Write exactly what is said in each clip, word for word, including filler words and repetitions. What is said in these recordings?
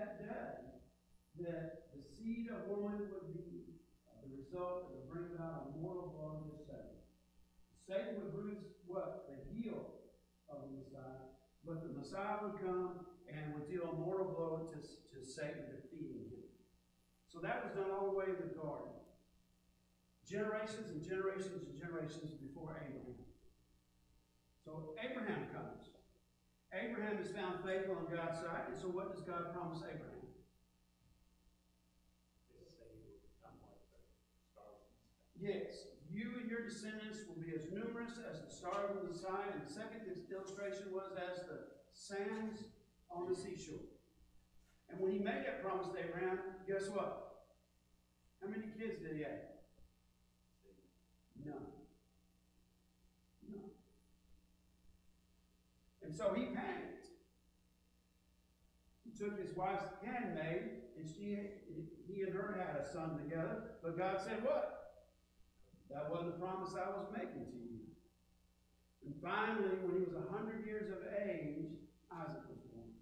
that day that the seed of woman would be the result that would bring about a mortal blow to Satan. Satan would bruise what? The heel of the Messiah. But the Messiah would come and would deal a mortal blow to, to Satan, defeating him. So that was done all the way in the garden. Generations and generations and generations before Abraham. So Abraham comes. Abraham is found faithful on God's side. And so what does God promise Abraham? Yes, you and your descendants will be as numerous as the stars of the sky. And the second illustration was as the sands on the seashore. And when he made that promise to Abraham, guess what? How many kids did he have? None. None. And so he panicked. He took his wife's handmaid, and she, he and her had a son together. But God said, what? That wasn't the promise I was making to you. And finally, when he was a hundred years of age, Isaac was born.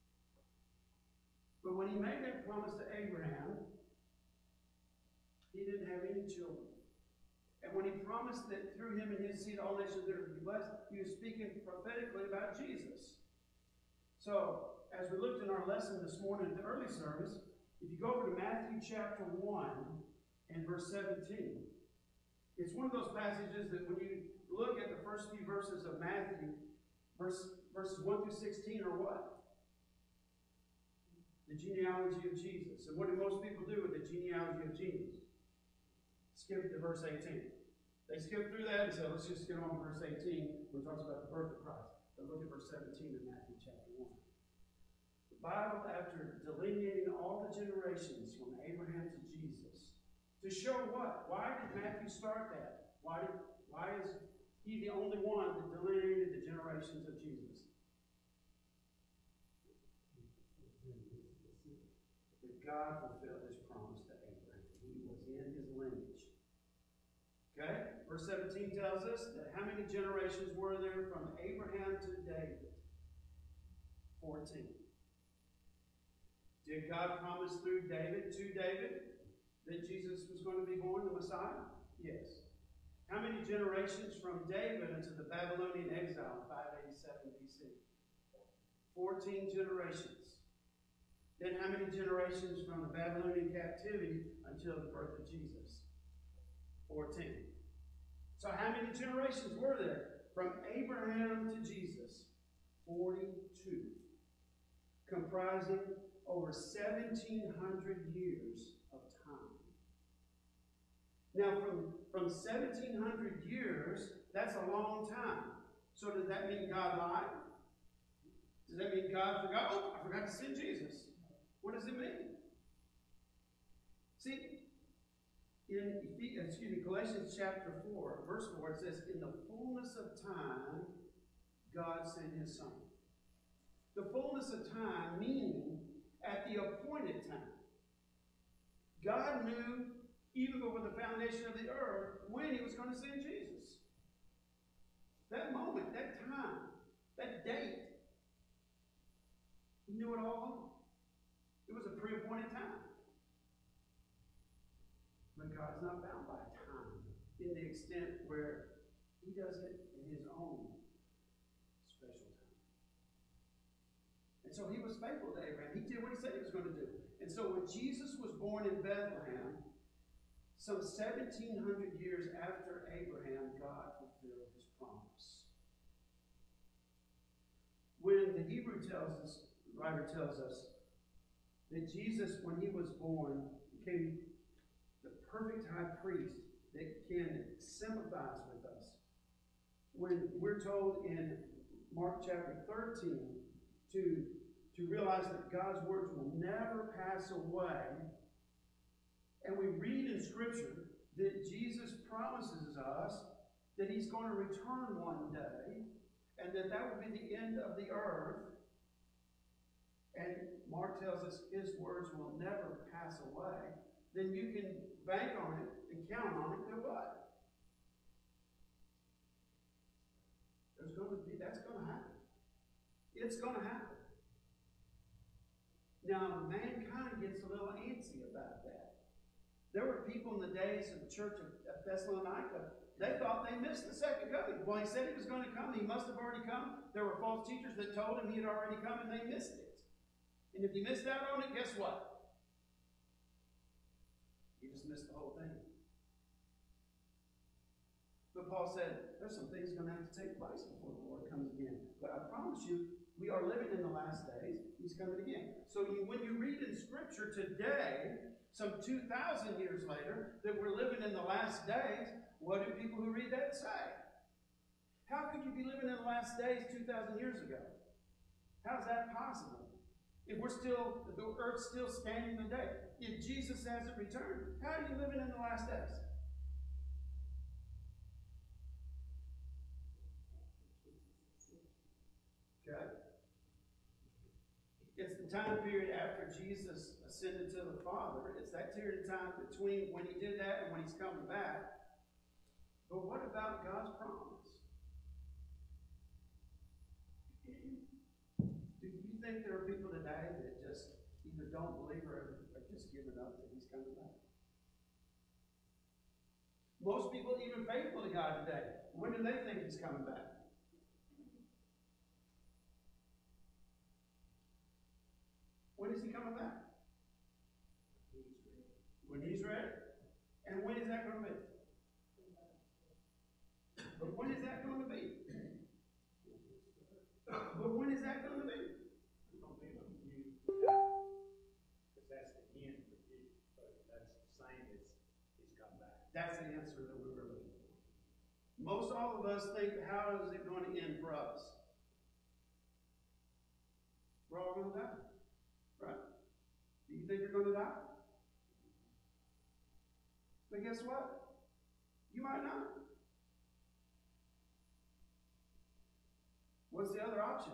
But when he made that promise to Abraham, he didn't have any children. And when he promised that through him and his seed all nations would be blessed, he was speaking prophetically about Jesus. So, as we looked in our lesson this morning at the early service, if you go over to Matthew chapter one and verse seventeen, it's one of those passages that when you look at the first few verses of Matthew, verse, verses one through sixteen are what? The genealogy of Jesus. And what do most people do with the genealogy of Jesus? Skip to verse eighteen. They skip through that and say, let's just get on to verse eighteen, when it talks about the birth of Christ. But look at verse seventeen in Matthew chapter one. The Bible, after delineating all the generations from Abraham to Jesus, to show what? Why did Matthew start that? Why, did, why is he the only one that delineated the generations of Jesus? That God fulfilled his promise to Abraham. He was in his lineage. Okay? Verse seventeen tells us that how many generations were there from Abraham to David? fourteen. Did God promise through David, to David, that Jesus was going to be born, the Messiah? Yes. How many generations from David into the Babylonian exile in five eighty-seven B C? fourteen generations. Then how many generations from the Babylonian captivity until the birth of Jesus? fourteen. So how many generations were there from Abraham to Jesus? forty-two. Comprising over seventeen hundred years of time. Now, from, from seventeen hundred years, that's a long time. So does that mean God lied? Does that mean God forgot? Oh, I forgot to send Jesus. What does it mean? See, in excuse me, Galatians chapter four, verse four, it says, in the fullness of time, God sent his Son. The fullness of time meaning at the appointed time. God knew, even before the foundation of the earth, when he was going to send Jesus. That moment, that time, that date, he knew it all along. It was a pre-appointed time. But God is not bound by time in the extent where he does it in his own special time. And so he was faithful to Abraham. He did what he said he was going to do. And so when Jesus was born in Bethlehem, some seventeen hundred years after Abraham, God fulfilled his promise. When the Hebrew tells us, the writer tells us, that Jesus, when he was born, became the perfect high priest that can sympathize with us. When we're told in Mark chapter thirteen to, to realize that God's words will never pass away, and we read in Scripture that Jesus promises us that he's going to return one day, and that that will be the end of the earth. And Mark tells us his words will never pass away. Then you can bank on it and count on it. Then what? There's going to be, that's going to happen. It's going to happen. Now, mankind gets a little antsy about that. There were people in the days of the church of Thessalonica, they thought they missed the second coming. Well, he said he was going to come. He must have already come. There were false teachers that told him he had already come, and they missed it. And if you missed out on it, guess what? You just missed the whole thing. But Paul said, there's some things going to have to take place before the Lord comes again. But I promise you, we are living in the last days. He's coming again. So you, when you read in Scripture today, some two thousand years later, that we're living in the last days, what do people who read that say? How could you be living in the last days two thousand years ago? How's that possible? If we're still, if the earth's still standing today, if Jesus hasn't returned, how are you living in the last days? Okay. It's the time period after Jesus ascended to the Father. It's that period of time between when he did that and when he's coming back. But what about God's promise? Do you think there are people today that just either don't believe or are just giving up that he's coming back? Most people, even faithful to God today, when do they think he's coming back? When is he coming back? When he's ready. And when is that going to be? But when is that going to be? But when is that going to be? It's going to be when you die. Because that's the end for you. But that's the same as he's come back. That's the answer that we were looking for. Most all of us think, how is it going to end for us? We're all going to die. Right? Do you think you're going to die? But guess what? You might not. What's the other option?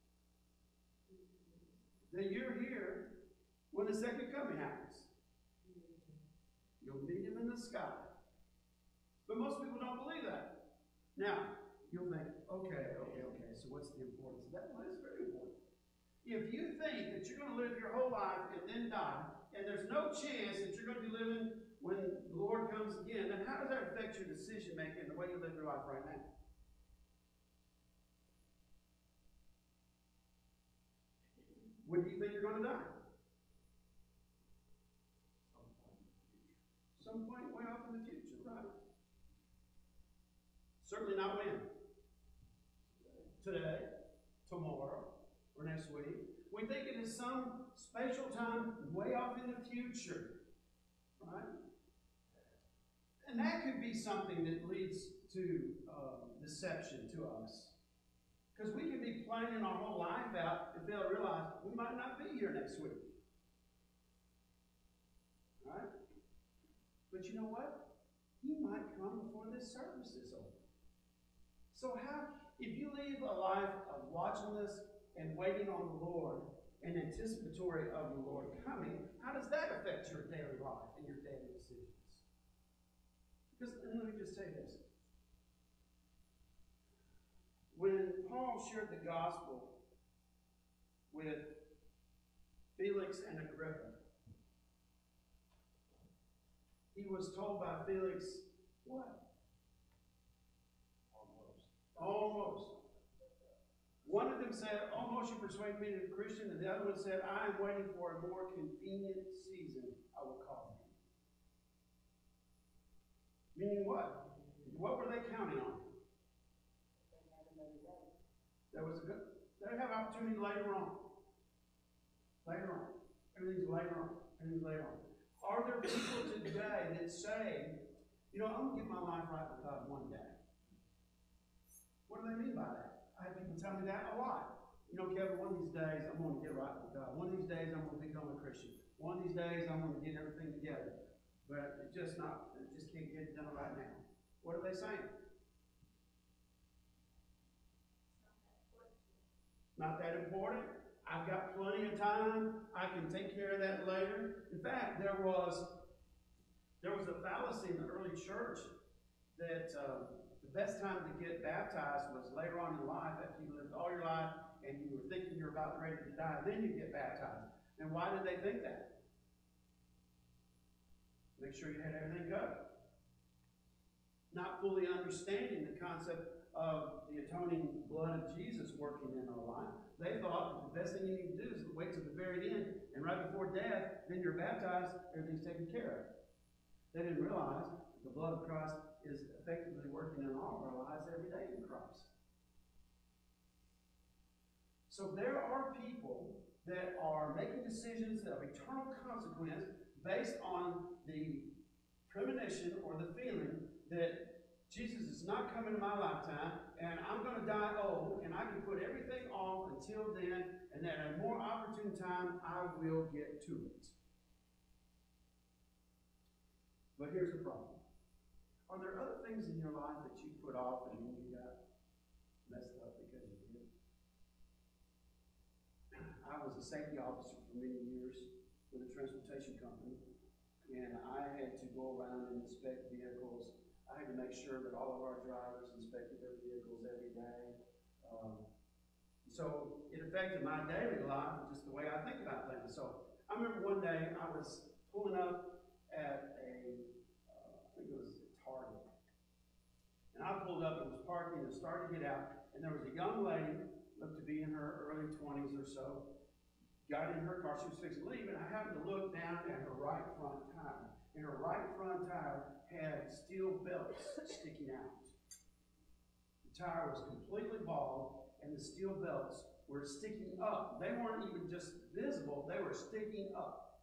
That you're here when the second coming happens. You'll meet him in the sky. But most people don't believe that. Now, you'll think, okay, okay, okay, so what's the importance of that? Well, it's very important. If you think that you're going to live your whole life and then die, and there's no chance that you're going to be living when the Lord comes again, then how does that affect your decision making and the way you live your life right now? When do you think you're going to die? Some point way off in the future, right? Certainly not when. Today, tomorrow, or next week. We think it is some special time way off in the future, right? And that could be something that leads to uh, deception to us. Because we can be planning our whole life out and fail to realize we might not be here next week. Right? But you know what? He might come before this service is over. So how, if you leave a life of watchfulness and waiting on the Lord and anticipatory of the Lord coming, how does that affect your daily life and your daily decisions? Because, and let me just say this. When Paul shared the gospel with Felix and Agrippa, he was told by Felix, what? Almost. Almost. One of them said, almost you persuade me to be a Christian, and the other one said, I am waiting for a more convenient season, I will call him. Meaning what? What were they counting on? There was a good, they have opportunity later on. Later on. Everything's later on. Everything's later on. Are there people today that say, you know, I'm going to get my life right with God one day? What do they mean by that? I have people tell me that a lot. You know, Kevin, one of these days I'm going to get right with God. One of these days I'm going to become a Christian. One of these days I'm going to get everything together. But it's just not, it just can't get it done right now. What are they saying? Not that important. I've got plenty of time. I can take care of that later. In fact, there was there was a fallacy in the early church that uh, the best time to get baptized was later on in life, after you lived all your life and you were thinking you're about ready to die, then you get baptized. And why did they think that? Make sure you had everything covered. Not fully understanding the concept of the atoning blood of Jesus working in our life. They thought that the best thing you need to do is wait till the very end, and right before death, then you're baptized, everything's taken care of. They didn't realize that the blood of Christ is effectively working in all of our lives every day in Christ. So there are people that are making decisions of eternal consequence based on the premonition or the feeling that Jesus is not coming in my lifetime, and I'm going to die old, and I can put everything off until then, and at a more opportune time, I will get to it. But here's the problem. Are there other things in your life that you put off and then you got messed up because you did? I was a safety officer for many years with a transportation company, and I had to go around and inspect vehicles. I had to make sure that all of our drivers inspected their vehicles every day. Um, so it affected my daily life, just the way I think about things. So I remember one day I was pulling up at a, uh, I think it was a Target. And I pulled up and was parking and started to get out. And there was a young lady, looked to be in her early twenties or so, got in her car. She was fixing to leave, and I happened to look down at her right front tire. And her right front tire had steel belts sticking out. The tire was completely bald, and the steel belts were sticking up. They weren't even just visible, they were sticking up.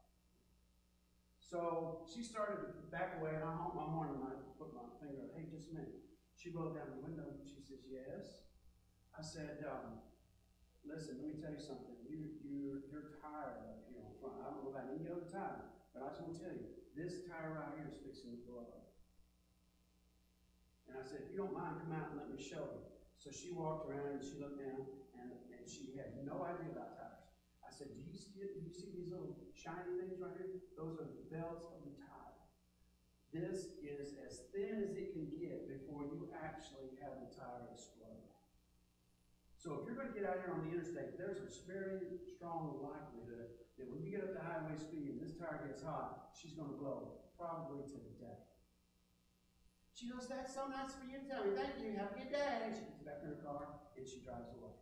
So she started to back away, and I honked my horn, and I put my finger, hey, just a minute. She rolled down the window, and she says, yes. I said, um, listen, let me tell you something. You, you, your tire up here on front, I don't know about any other tire, but I just want to tell you, this tire right here is fixing to blow up. And I said, if you don't mind, come out and let me show you. So she walked around and she looked down, and, and she had no idea about tires. I said, do you see it? Do you see these little shiny things right here? Those are the belts of the tire. This is as thin as it can get before you actually have the tire explode. So if you're going to get out here on the interstate, there's a very strong likelihood that when you get up to highway speed and this tire gets hot, she's going to blow, probably to the death. She goes, that's so nice for you to tell me. Thank you. Have a good day. And she gets back in her car and she drives away.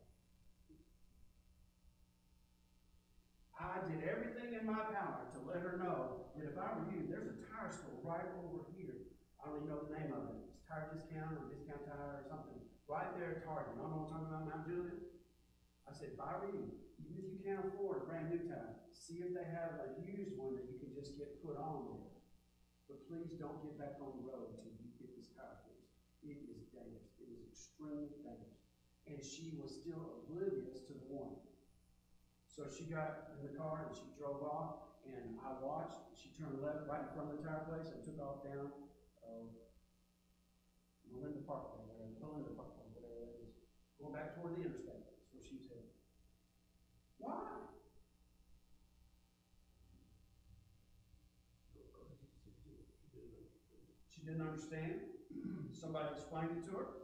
I did everything in my power to let her know that if I were you, there's a tire store right over here. I don't even know the name of it. It's Tire Discount or Discount Tire or something. Right there at Target. I don't know what I'm talking about now, Julian. I said, if I were you, even if you can't afford a brand new tire, see if they have a used one that you can just get put on there. But please don't get back on the road until you get this tire fixed. It is dangerous. It is extremely dangerous. And she was still oblivious to the warning. So she got in the car and she drove off, and I watched. She turned left right in front of the tire place and took off down uh, Melinda Parkway, or Melinda Parkway, whatever that is, going back toward the interstate. That's where she was headed. Why? She didn't understand. Somebody explained it to her.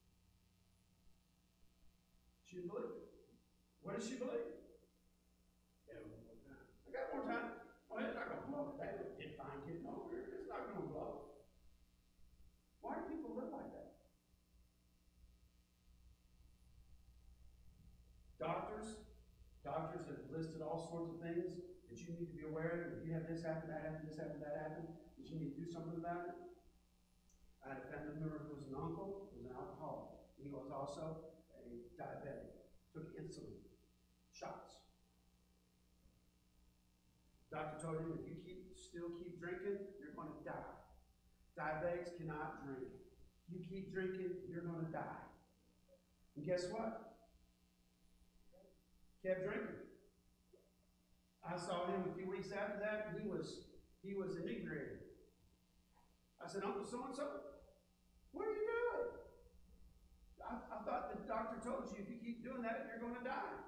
She didn't believe it. What does she believe? Yeah, one more time. I got more time. Well, it's not going to blow. It's fine getting over here. It's not going to blow. Why do people live like that? Doctors, doctors have listed all sorts of things that you need to be aware of. If you have this happen, that happen, this happen, that happen, that you need to do something about it. I had a family member who was an uncle, who was an alcoholic. He was also a diabetic. Took insulin shots. Doctor told him, if you keep still keep drinking, you're going to die. Diabetics cannot drink. You keep drinking, you're going to die. And guess what? Kept drinking. I saw him a few weeks after that, and he was he was inebriated. I said, Uncle so-and-so, what are you doing? I, I thought the doctor told you if you keep doing that, you're going to die.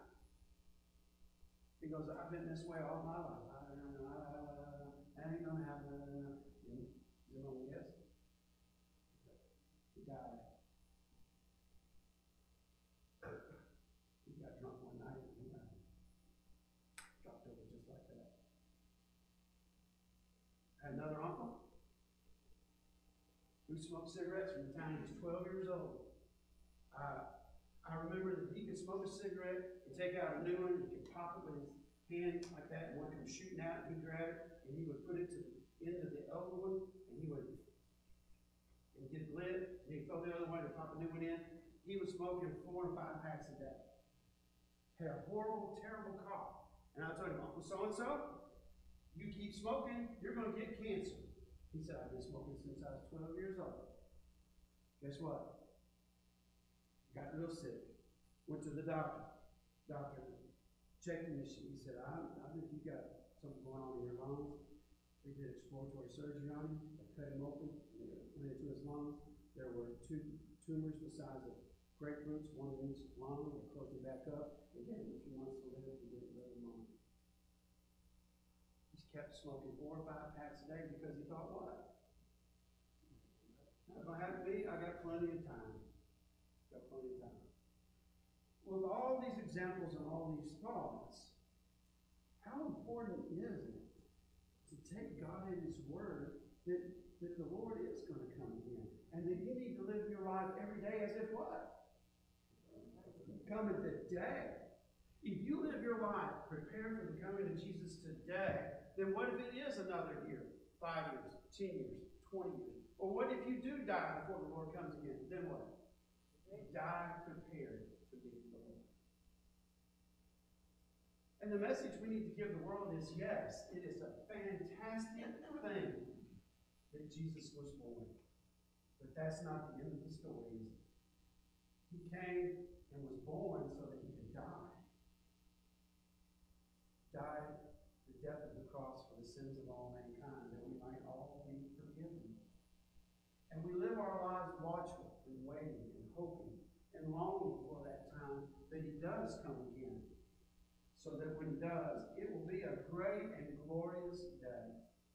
He goes, I've been this way all my life. I, I, I, I ain't going to happen. You know, yes. He died. He got drunk one night and he died. Dropped over just like had another uncle who smoked cigarettes from the time he was twelve years old. Uh, I remember that he could smoke a cigarette and take out a new one, and he could pop it with his hand like that, and one come shooting out, and he'd grab it, and he would put it to the end of the other one, and he would and get lit, and he'd throw the other one and pop a new one in. He was smoking four or five packs a day. Had a horrible, terrible cough. And I told him, Uncle so-and-so, you keep smoking, you're going to get cancer. He said, I've been smoking since I was twelve years old. Guess what? Got real sick. Went to the doctor. Doctor checked me. He said, I, I think you got something going on in your lungs. They did exploratory surgery on him. They cut him open. They went into his lungs. There were two tumors the size of grapefruits, one in each lung. They closed him back up. They gave him a few months to live. He didn't live long. He kept smoking four or five packs a day because he thought, what? Not gonna happen to me. I got plenty of time. Got plenty of time. With all these examples and all these thoughts, how important is it to take God at His word that, that the Lord is going to come again, and that you need to live your life every day as if what? Coming today. If you live your life prepared for the coming of Jesus today, then what if it is another year, five years, ten years, twenty years? Or what if you do die before the Lord comes again? Then what? Die prepared to meet the Lord. And the message we need to give the world is, yes, it is a fantastic thing that Jesus was born. But that's not the end of the story, is it? He came and was born so that he could die. Died the death of the cross for the sins of all mankind, that we might all be forgiven. And we live our lives watchful and waiting and hoping and longing for that time that he does come again. So that when he does, it will be a great and glorious day.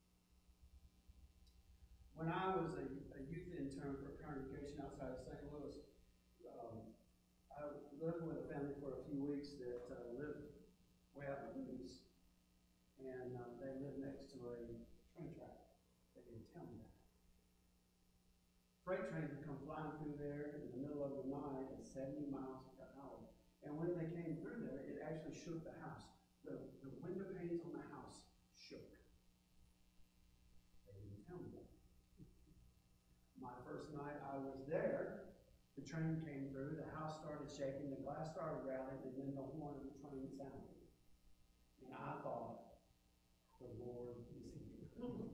When I was a, a youth intern for a congregation outside of Saint Louis, um, I lived with a family for a few weeks that uh, lived way out in the boonies. And uh, they lived next to a train track. They didn't tell me that. Freight trains would come flying through there in the middle of the night at seventy miles per hour. And when they came through there, it actually shook the house. The, the window panes on the house shook. They didn't tell me that. My first night I was there, the train came through, the house started shaking, the glass started rattling, and then the horn of the train sounded. And I thought, the Lord is here.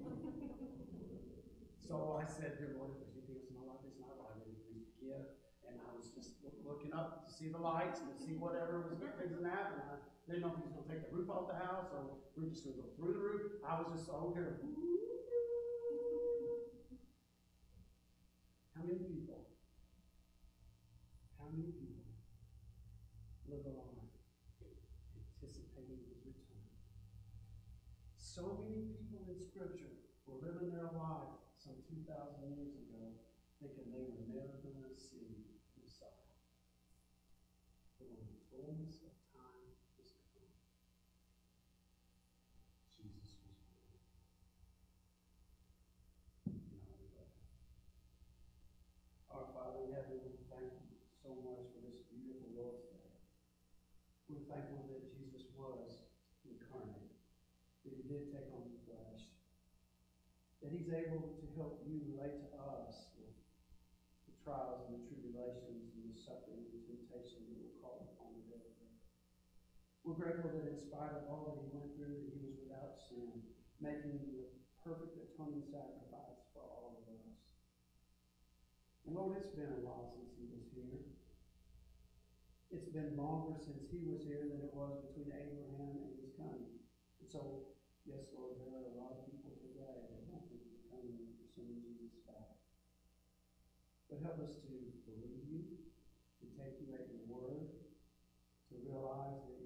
So I said, dear Lord, if there's anything else in my life that's not right, please forgive. And I was just looking up to see the lights and to see whatever was fixing to happen. I didn't know if he was going to take the roof off the house or we were just going to go through the roof. I was just so here. How many people, how many people live a life anticipating his return? So many people in Scripture were living their life some two thousand years ago thinking they were never going to see Messiah. But when the fullness of time was come, Jesus was born. Now we pray. Our Father in heaven, we thank you so much for this beautiful Lord's Day. We're thankful that Jesus was incarnate, that he did take on the flesh, that he's able to help you relate to us with the trials and the tribulations and the suffering and the temptation that will call upon the day of death. We're grateful that in spite of all that he went through, that he was without sin, making the perfect atoning sacrifice for all of us. And Lord, it's been a while since he was here. It's been longer since he was here than it was between Abraham and his coming. And so, yes, Lord, there are a lot of people today that don't think you're coming for sending Jesus back. But help us to believe you, to take you at your word, to realize that